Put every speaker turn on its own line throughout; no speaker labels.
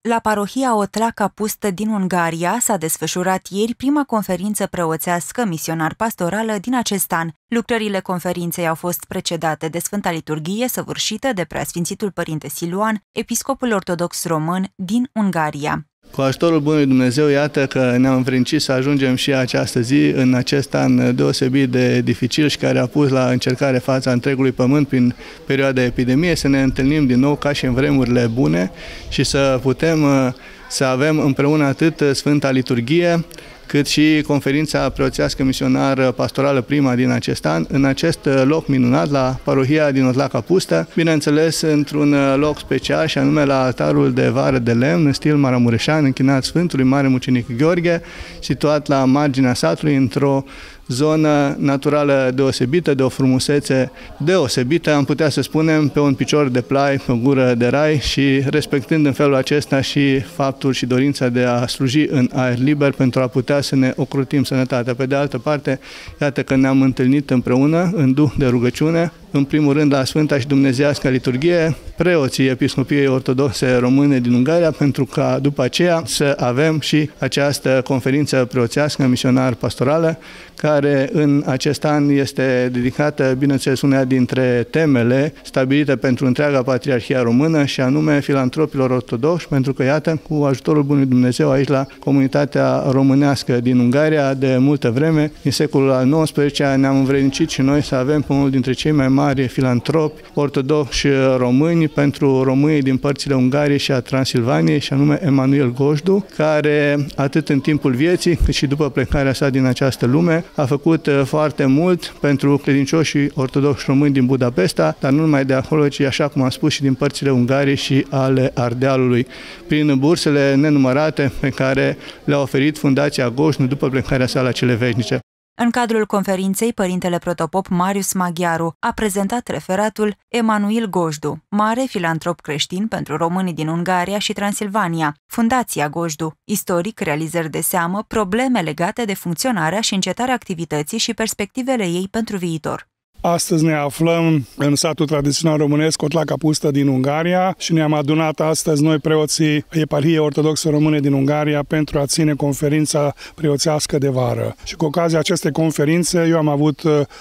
La parohia Otlaca Pustă din Ungaria s-a desfășurat ieri prima conferință preoțească misionar-pastorală din acest an. Lucrările conferinței au fost precedate de Sfânta Liturghie săvârșită de Preasfințitul Părinte Siluan, episcopul ortodox român din Ungaria.
Cu ajutorul Bunului Dumnezeu, iată că ne-am învrednicit să ajungem și această zi, în acest an deosebit de dificil și care a pus la încercare fața întregului pământ prin perioada epidemiei, să ne întâlnim din nou ca și în vremurile bune și să putem să avem împreună atât Sfânta Liturghie, cât și conferința preoțească misionară pastorală prima din acest an, în acest loc minunat, la parohia din Otlaca Pustă, bineînțeles într-un loc special și anume la altarul de vară de lemn, în stil maramureșan, închinat Sfântului Mare Mucenic Gheorghe, situat la marginea satului, într-o zonă naturală deosebită, de o frumusețe deosebită, am putea să spunem, pe un picior de plai, pe o gură de rai și respectând în felul acesta și faptul și dorința de a sluji în aer liber pentru a putea să ne ocrotim sănătatea. Pe de altă parte, iată că ne-am întâlnit împreună în duh de rugăciune, în primul rând la Sfânta și Dumnezeiasca Liturghie, preoții Episcopiei Ortodoxe Române din Ungaria, pentru ca după aceea să avem și această conferință preoțească misionar-pastorală, care în acest an este dedicată, bineînțeles, una dintre temele stabilite pentru întreaga Patriarhia Română și anume filantropilor ortodoxi, pentru că, iată, cu ajutorul Bunului Dumnezeu aici la comunitatea românească din Ungaria, de multă vreme, din secolul al XIX-lea, ne-am învrednicit și noi să avem pe unul dintre cei mai mari filantropi ortodoxi români pentru românii din părțile Ungariei și a Transilvaniei, și anume Emanuel Gojdu, care atât în timpul vieții, cât și după plecarea sa din această lume, a făcut foarte mult pentru credincioșii ortodoxi români din Budapesta, dar nu numai de acolo, ci, așa cum am spus, și din părțile Ungariei și ale Ardealului, prin bursele nenumărate pe care le-a oferit Fundația Gojdu după plecarea sa la cele veșnice.
În cadrul conferinței, părintele protopop Marius Maghiaru a prezentat referatul Emanuel Gojdu, mare filantrop creștin pentru românii din Ungaria și Transilvania, Fundația Gojdu, istoric, realizări de seamă, probleme legate de funcționarea și încetarea activității și perspectivele ei pentru viitor.
Astăzi ne aflăm în satul tradițional românesc Otlaca Pustă din Ungaria și ne-am adunat astăzi noi preoții Eparhiei Ortodoxe Române din Ungaria pentru a ține conferința preoțească de vară. Și cu ocazia acestei conferințe eu am avut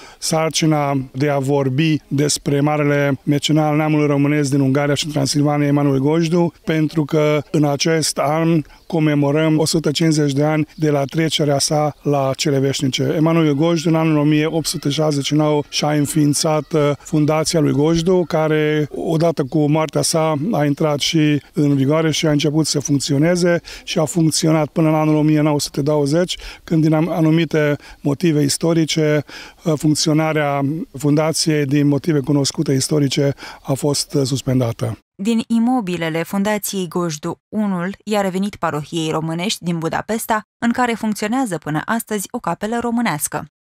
sarcina de a vorbi despre marele mecenal al neamului românesc din Ungaria și Transilvania, Emanuel Gojdu, pentru că în acest an comemorăm 150 de ani de la trecerea sa la cele veșnice. Emanuel Gojdu, în anul 1869, și-a înființat Fundația lui Gojdu, care, odată cu moartea sa, a intrat și în vigoare și a început să funcționeze și a funcționat până în anul 1920, când, din anumite motive istorice, funcționarea fundației, din motive cunoscute istorice, a fost suspendată.
Din imobilele Fundației Gojdu, unul i-a revenit parohiei românești din Budapesta, în care funcționează până astăzi o capelă românească.